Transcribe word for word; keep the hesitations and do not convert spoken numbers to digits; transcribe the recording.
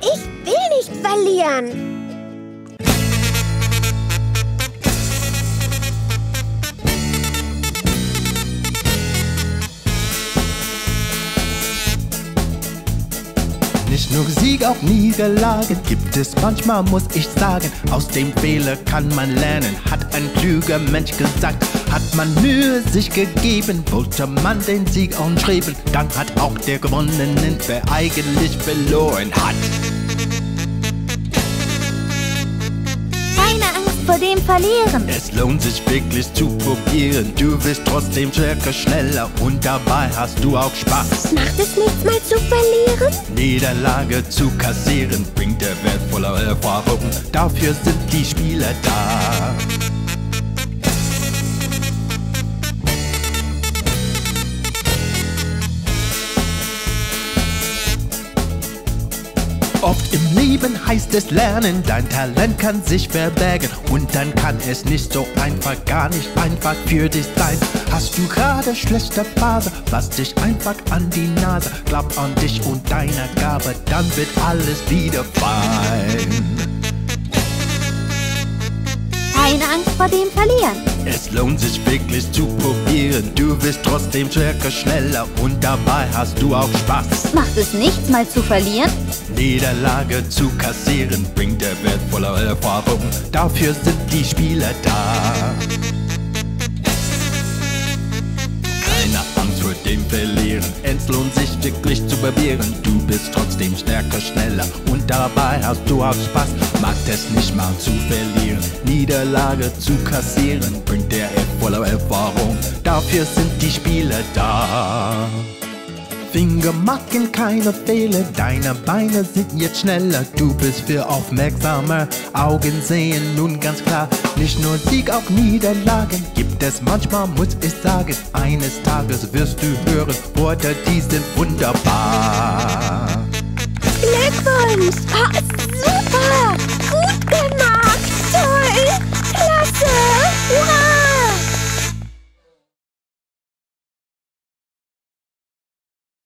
Ich will nicht verlieren. Nicht nur Sieg, auch Niederlagen gibt es manchmal, muss ich sagen. Aus dem Fehler kann man lernen, hat ein klüger Mensch gesagt. Hat man Mühe sich gegeben, wollte man den Sieg anstreben, dann hat auch der Gewonnenen, wer eigentlich verloren hat. Keine Angst vor dem Verlieren. Es lohnt sich wirklich zu probieren. Du wirst trotzdem stärker, schneller und dabei hast du auch Spaß. Macht es nichts mal zu verlieren? Niederlage zu kassieren bringt dir wertvolle Erfahrung. Dafür sind die Spieler da. Oft im Leben heißt es lernen, dein Talent kann sich verbergen und dann kann es nicht so einfach, gar nicht einfach für dich sein. Hast du gerade schlechte Phase, fass dich einfach an die Nase, glaub an dich und deine Gabe, dann wird alles wieder fein. Keine Angst vor dem Verlieren. Es lohnt sich wirklich zu probieren. Du wirst trotzdem stärker, schneller und dabei hast du auch Spaß. Macht es nichts mal zu verlieren? Niederlage zu kassieren bringt dir wertvolle Erfahrung. Dafür sind die Spieler da. Keine Angst vor dem Verlieren. Es lohnt sich wirklich zu probieren. Du bist trotzdem stärker, schneller und dabei hast du auch Spaß. Mag es nicht mal zu verlieren. Niederlage zu kassieren bringt dir voller Erfahrung. Dafür sind die Spieler da. Finger machen keine Fehler, deine Beine sind jetzt schneller. Du bist viel aufmerksamer, Augen sehen nun ganz klar. Nicht nur Sieg, auch Niederlagen gibt es manchmal, muss ich sagen. Eines Tages wirst du hören, Worte, die sind wunderbar. Glückwunsch! Oh,